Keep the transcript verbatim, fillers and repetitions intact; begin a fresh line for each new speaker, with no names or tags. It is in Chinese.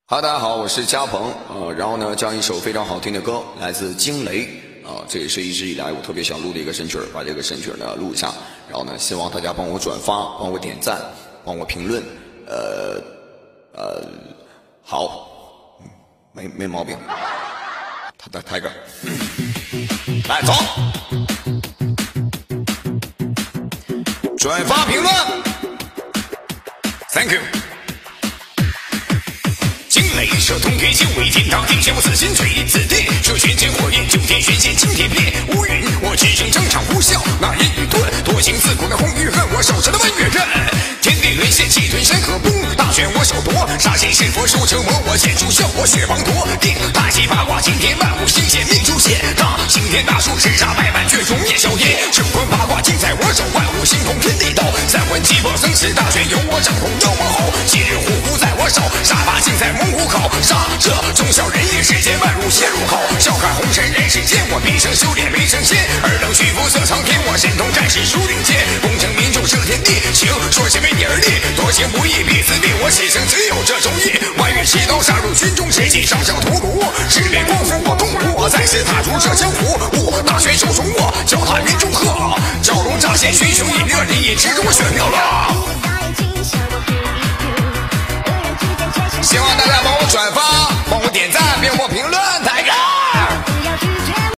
哈，大家好，我是嘉鹏，呃，然后呢，将一首非常好听的歌，来自惊雷，啊、呃，这也是一直以来我特别想录的一个神曲儿，把这个神曲儿呢录一下，然后呢，希望大家帮我转发，帮我点赞，帮我评论，呃，呃，好，没没毛病，他的 Tiger， 来走，转发评论 ，Thank you。雷射通天修为天堂，天下我自心锤自电，射玄天火焰，九天玄剑惊天变。乌云，我只声争场呼啸，那人与盾，多情自古那红与恨，我手持的弯月刃。天地沦陷，气吞山河崩，大权我手夺，杀仙是佛术折磨我，剑出鞘我血滂沱。定太极八卦惊天万物新显命出现，大刑天大术叱咤百万绝种灭硝烟。正观八卦尽在我手，万物星空天地道。三魂七魄生死大权由我掌控，妖魔吼，今日虎符在我手，杀伐尽在猛虎口。杀这忠孝仁义世间万物皆入口，笑看红尘人世间，我毕生修炼没成仙。二等虚浮色苍天，我神通战士数领间。功成名就遮天地，情说是为你而立，多情不义必自毙，我此生只有这种义。万月七刀杀入军中，血气上小屠戮，赤面光复我东吴，我再次踏入这江湖。我大权手中握，脚踏云中鹤，蛟龙乍现，群雄一热，利益之中我选掉了。